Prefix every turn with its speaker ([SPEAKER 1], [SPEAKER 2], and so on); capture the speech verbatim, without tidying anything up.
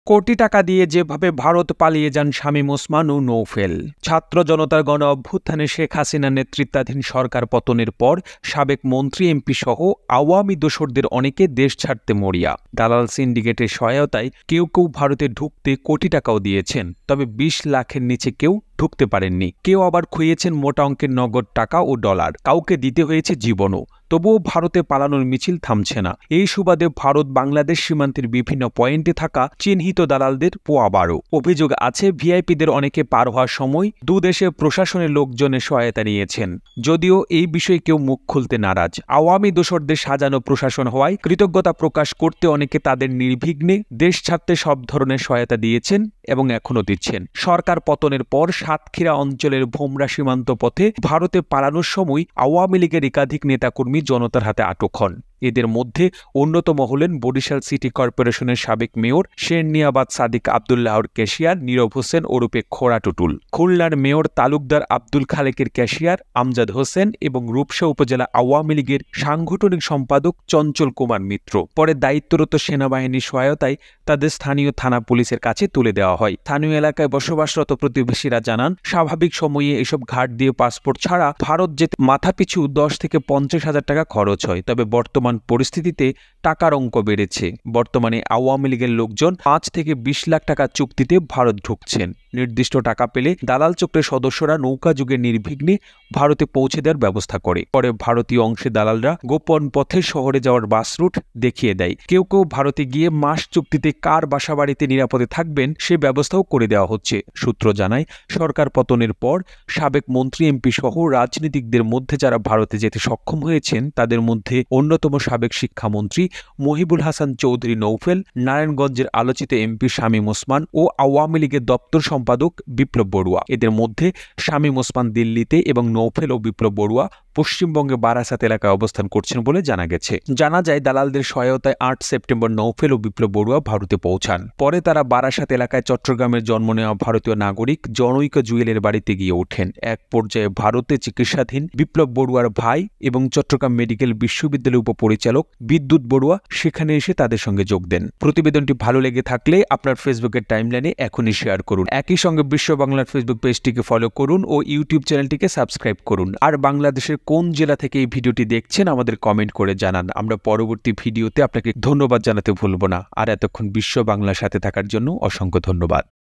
[SPEAKER 1] কোটি টাকা দিয়ে যেভাবে ভারত পালিয়ে যান শামীম ওসমান ও নৌফেল। ছাত্র জনতার গণ অভ্যুত্থানে শেখ হাসিনা নেতৃত্বাধীন সরকার পতনের পর সাবেক মন্ত্রী এমপি সহ আওয়ামী দোসরদের অনেকে দেশ ছাড়তে মরিয়া। দালাল সিন্ডিকেটের সহায়তায় কেউ কেউ ভারতে ঢুকতে কোটি টাকাও দিয়েছেন, তবে বিশ লাখের নিচে কেউ ঢুকতে পারেননি। কেউ আবার খুইয়েছেন মোটা অঙ্কের নগদ টাকা ও ডলার, কাউকে দিতে হয়েছে জীবনও। তবুও ভারতে পালানোর মিছিল থামছে না। এই সুবাদে ভারত বাংলাদেশ সীমান্তের বিভিন্ন পয়েন্টে থাকা চিহ্নিত দালালদের পোয়াবারও। অভিযোগ আছে ভিআইপিদের অনেকে পার হওয়ার সময় দুদেশের প্রশাসনের লোকজনের সহায়তা নিয়েছেন। যদিও এই বিষয়ে কেউ মুখ খুলতে নারাজ। আওয়ামী দোসরদের সাজানো প্রশাসন হওয়ায় কৃতজ্ঞতা প্রকাশ করতে অনেকে তাদের নির্বিঘ্নে দেশ ছাড়তে সব ধরনের সহায়তা দিয়েছেন এবং এখনও দিচ্ছেন। সরকার পতনের পর সাতক্ষীরা অঞ্চলের ভোমরা সীমান্ত পথে ভারতে পালানোর সময় আওয়ামী লীগের একাধিক নেতাকর্মী জনতার হাতে আটক হন। এদের মধ্যে অন্যতম হলেন বরিশাল সিটি কর্পোরেশনের সাবেক মেয়র শেরনিয়াবাদ সাদিক আবদুল্লাহর ক্যাশিয়ার নীরব হোসেন ওরফে খোড়া টুটুল, খুলনার মেয়র তালুকদার আব্দুল খালেকের ক্যাশিয়ার আমজাদ হোসেন এবং রূপসা উপজেলা আওয়ামী লীগের সাংগঠনিক সম্পাদক চঞ্চল কুমার মিত্র। পরে দায়িত্বরত সেনাবাহিনীর সহায়তায় তাদের স্থানীয় থানা পুলিশের কাছে তুলে দেওয়া হয়। স্থানীয় এলাকায় বসবাসরত প্রতিবেশীরা জানান, স্বাভাবিক সময়ে এসব ঘাট দিয়ে পাসপোর্ট ছাড়া ভারত যেতে মাথাপিছু দশ থেকে পঞ্চাশ হাজার টাকা খরচ হয়। তবে বর্তমান পরিস্থিতিতে টাকার অঙ্ক বেড়েছে। বর্তমানে আওয়ামী লীগের লোকজন পাঁচ থেকে বিশ লাখ টাকা চুক্তিতে ভারত ঢুকছেন। নির্দিষ্ট টাকা পেলে দালাল চক্রের সদস্যরা নৌকা যুগে নির্বিঘ্নে ভারতে পৌঁছে দেওয়ার ব্যবস্থা করে। পরে ভারতীয় অংশে দালালরা গোপন পথে শহরে যাওয়ার বাস রুট দেখিয়ে দেয়। কেউ কেউ ভারতে গিয়ে মাস চুক্তিতে কার বাসা বাড়িতে নিরাপদে থাকবেন সে ব্যবস্থাও করে দেওয়া হচ্ছে। সূত্র জানায়, সরকার পতনের পর সাবেক মন্ত্রী এমপি সহ রাজনীতিকদের মধ্যে যারা ভারতে যেতে সক্ষম হয়েছেন তাদের মধ্যে অন্যতম সাবেক শিক্ষামন্ত্রী মহিবুল হাসান চৌধুরী নৌফেল, নারায়ণগঞ্জের আলোচিত এমপি শামীম ওসমান ও আওয়ামী লীগের দপ্তর সম্পাদক বিপ্লব বড়ুয়া। এদের মধ্যে শামীম ওসমান দিল্লিতে এবং নৌফেল ও বিপ্লব বড়ুয়া পশ্চিমবঙ্গে বারাসাত এলাকায় অবস্থান করছেন বলে জানা গেছে। জানা যায়, দালালদের সহায়তায় আট সেপ্টেম্বর নৌফেল ও বিপ্লব বড়ুয়া ভারতে পৌঁছান। পরে তারা বারাসাত এলাকায় চট্টগ্রামের জন্ম নেওয়া ভারতীয় নাগরিক জনৈক জুয়েলের বাড়িতে গিয়ে ওঠেন। এক পর্যায়ে ভারতে চিকিৎসাধীন বিপ্লব বড়ুয়ার ভাই এবং চট্টগ্রাম মেডিকেল বিশ্ববিদ্যালয়ের উপপরিচালক বিদ্যুৎ বড়ুয়া সেখানে এসে তাদের সঙ্গে যোগ দেন। প্রতিবেদনটি ভালো লেগে থাকলে আপনার ফেসবুকের টাইমলাইনে এখনই শেয়ার করুন। একই সঙ্গে বিশ্ব বাংলার ফেসবুক পেজটিকে ফলো করুন ও ইউটিউব চ্যানেলটিকে সাবস্ক্রাইব করুন। আর বাংলাদেশের কোন জেলা থেকে এই ভিডিওটি দেখছেন আমাদের কমেন্ট করে জানান। আমরা পরবর্তী ভিডিওতে আপনাকে ধন্যবাদ জানাতে ভুলব না। আর এতক্ষণ বিশ্ব বাংলার সাথে থাকার জন্য অসংখ্য ধন্যবাদ।